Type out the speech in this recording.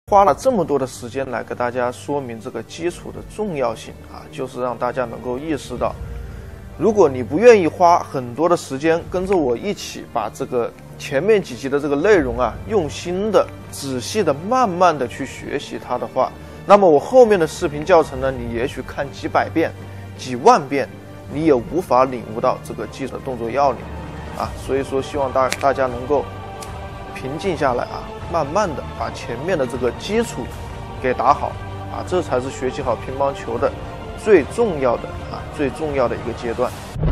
花了这么多的时间来给大家说明这个基础的重要性啊，就是让大家能够意识到，如果你不愿意花很多的时间跟着我一起把这个前面几集的这个内容啊，用心的、仔细的、慢慢的去学习它的话，那么我后面的视频教程呢，你也许看几百遍、几万遍，你也无法领悟到这个基础的动作要领啊。所以说，希望大家能够平静下来啊，慢慢的把前面的这个基础给打好啊，这才是学习好乒乓球的最重要的一个阶段。